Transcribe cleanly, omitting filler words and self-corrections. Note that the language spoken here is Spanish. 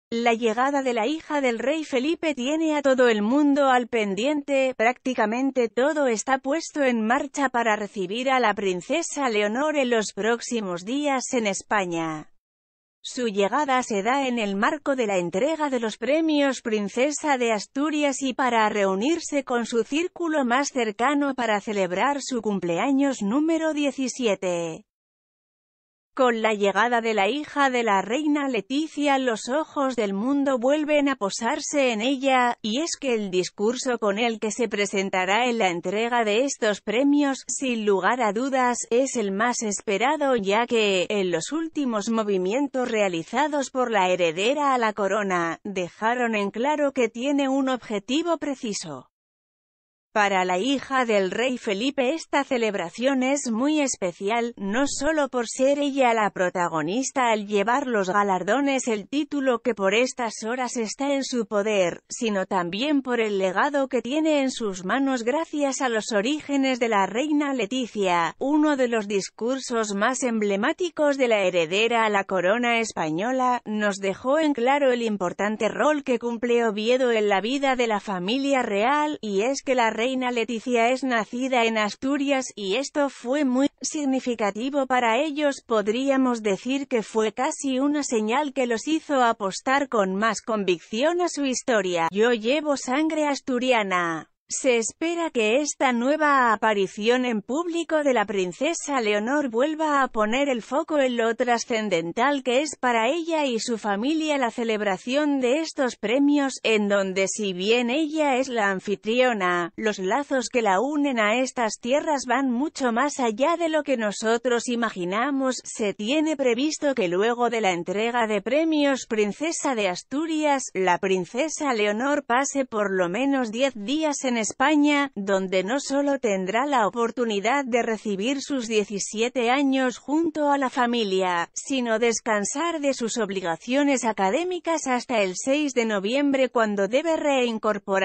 La llegada de la hija del rey Felipe tiene a todo el mundo al pendiente. Prácticamente todo está puesto en marcha para recibir a la princesa Leonor en los próximos días en España. Su llegada se da en el marco de la entrega de los premios Princesa de Asturias y para reunirse con su círculo más cercano para celebrar su cumpleaños número 17. Con la llegada de la hija de la reina Letizia, los ojos del mundo vuelven a posarse en ella, y es que el discurso con el que se presentará en la entrega de estos premios, sin lugar a dudas, es el más esperado, ya que, en los últimos movimientos realizados por la heredera a la corona, dejaron en claro que tiene un objetivo preciso. Para la hija del rey Felipe esta celebración es muy especial, no solo por ser ella la protagonista al llevar los galardones, el título que por estas horas está en su poder, sino también por el legado que tiene en sus manos gracias a los orígenes de la reina Letizia. Uno de los discursos más emblemáticos de la heredera a la corona española, nos dejó en claro el importante rol que cumple Oviedo en la vida de la familia real, y es que la reina Letizia es nacida en Asturias, y esto fue muy significativo para ellos. Podríamos decir que fue casi una señal que los hizo apostar con más convicción a su historia. Yo llevo sangre asturiana. Se espera que esta nueva aparición en público de la princesa Leonor vuelva a poner el foco en lo trascendental que es para ella y su familia la celebración de estos premios, en donde si bien ella es la anfitriona, los lazos que la unen a estas tierras van mucho más allá de lo que nosotros imaginamos. Se tiene previsto que luego de la entrega de premios Princesa de Asturias, la princesa Leonor pase por lo menos 10 días en España, donde no solo tendrá la oportunidad de recibir sus 17 años junto a la familia, sino descansar de sus obligaciones académicas hasta el 6 de noviembre, cuando debe reincorporar